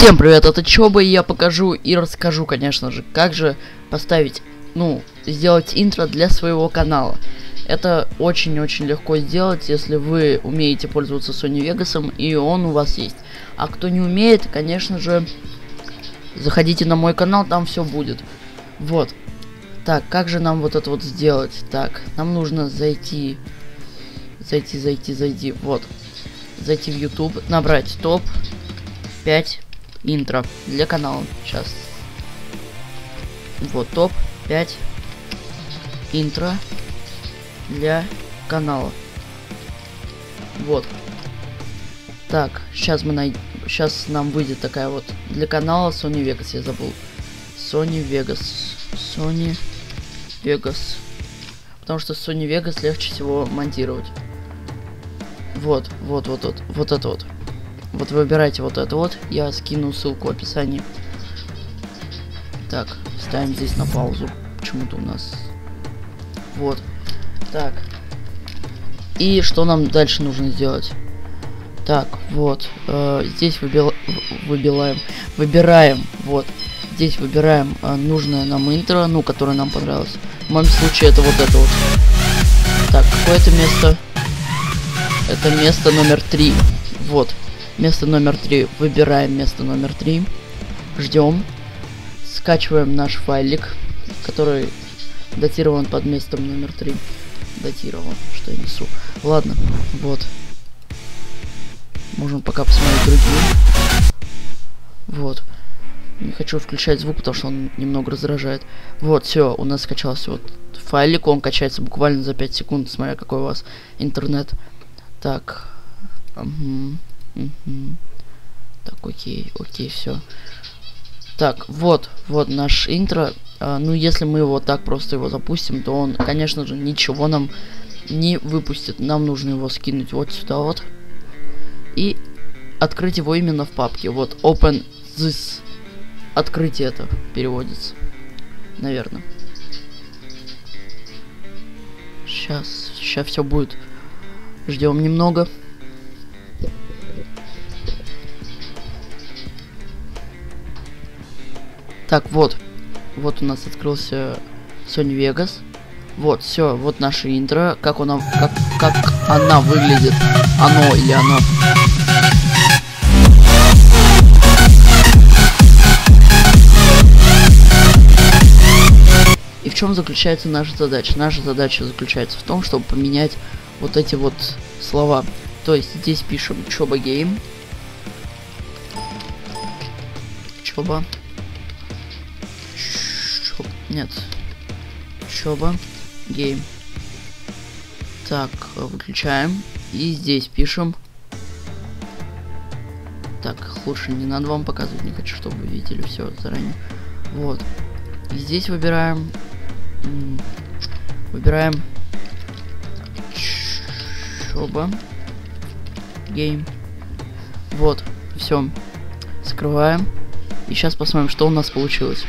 Всем привет, это Чоба, и я покажу и расскажу, конечно же, как же поставить, сделать интро для своего канала. Это очень-очень легко сделать, если вы умеете пользоваться Sony Vegas, и он у вас есть. А кто не умеет, конечно же, заходите на мой канал, там все будет. Вот. Так, как же нам вот это вот сделать? Так, нам нужно зайти, вот. Зайти в YouTube, набрать топ 5 интро для канала. Сейчас. Вот, топ 5 интро для канала. Вот. Так, сейчас нам выйдет такая вот для канала Sony Vegas, я забыл. Sony Vegas. Потому что Sony Vegas легче всего монтировать. Вот это вот. Вот выбирайте вот это вот. Я скину ссылку в описании. Так, ставим здесь на паузу. Почему-то у нас... Вот. Так. И что нам дальше нужно сделать? Так, вот. Здесь выбираем. Вот. Здесь выбираем нужное нам интро, которое нам понравилось. В моем случае это вот это вот. Так, какое это место? Это место номер 3. Вот. Место номер 3. Выбираем место номер 3. Ждем. Скачиваем наш файлик, который датирован под местом номер 3. Датирован, что я несу. Ладно, вот. Можем пока посмотреть другие. Вот. Не хочу включать звук, потому что он немного раздражает. Вот, все, у нас скачался вот файлик. Он качается буквально за 5 секунд, смотря какой у вас интернет. Так. Так, окей, все. Так, вот наш интро. Если мы его так просто его запустим, то он, конечно же, ничего нам не выпустит. Нам нужно его скинуть вот сюда вот. И открыть его именно в папке. Вот, open this. Открытие это переводится. Наверное. Сейчас все будет. Ждем немного. Так, вот у нас открылся Sony Vegas. Вот, все, вот наше интро. Как она выглядит. Оно или оно. И в чем заключается наша задача? Наша задача заключается в том, чтобы поменять вот эти вот слова. То есть здесь пишем Чоба Гейм. Чоба Гейм. Так, выключаем. И здесь пишем. Так, лучше не надо вам показывать, не хочу, чтобы вы видели все заранее. Вот. И здесь выбираем Чоба Гейм. Вот, все. Скрываем. И сейчас посмотрим, что у нас получилось.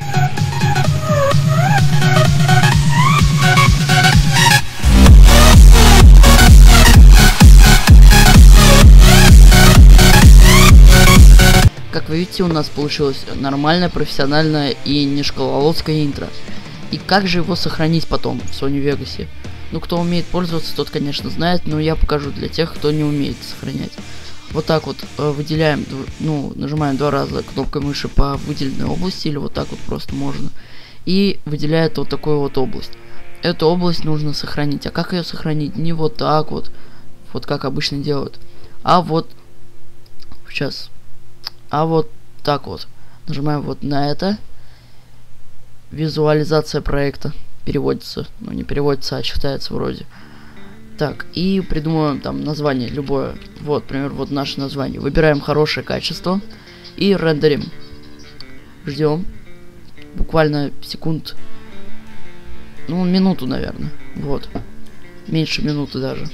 Как вы видите, у нас получилось нормальное, профессиональное и не школолотское интро. И как же его сохранить потом в Sony Vegas? Кто умеет пользоваться, тот, конечно, знает, но я покажу для тех, кто не умеет сохранять. Вот так вот выделяем, нажимаем 2 раза кнопкой мыши по выделенной области, или вот так вот просто можно. И выделяет вот такую вот область. Эту область нужно сохранить. А как ее сохранить? Не вот так вот, как обычно делают, а вот сейчас. А вот так вот. Нажимаем вот на это. Визуализация проекта. Переводится. Не переводится, а читается вроде. Так, и придумываем там название любое. Вот, например, вот наше название. Выбираем хорошее качество. И рендерим. Ждем. Буквально секунд. Минуту, наверное. Вот. Меньше минуты даже.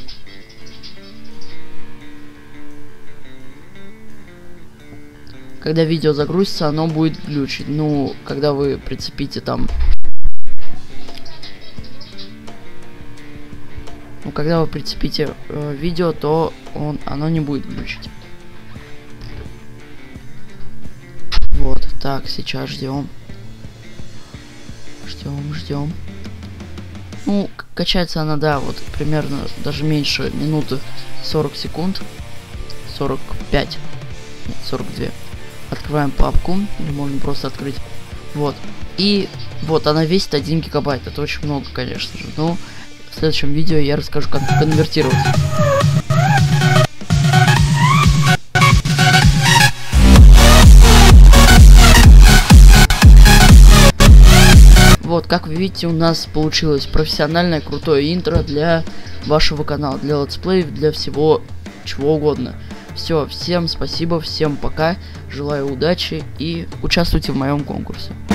Когда видео загрузится, оно будет глючить. Когда вы прицепите там... когда вы прицепите видео, то оно не будет глючить. Так, сейчас ждем. Ждем. Ну, качается она, да, вот примерно даже меньше минуты 40 секунд. 45. Нет, 42. Открываем папку. Или можно просто открыть. Вот. И вот она весит 1 гигабайт. Это очень много, конечно же. Но в следующем видео я расскажу, как конвертировать. Вот, как вы видите, у нас получилось профессиональное крутое интро для вашего канала, для летсплеев, для всего чего угодно. Все, всем спасибо, всем пока, желаю удачи и участвуйте в моем конкурсе.